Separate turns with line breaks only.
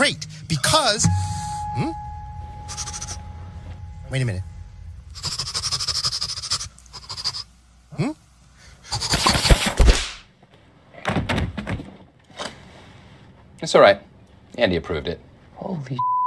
great because... Wait a minute.
It's all right. Andy approved it.
Holy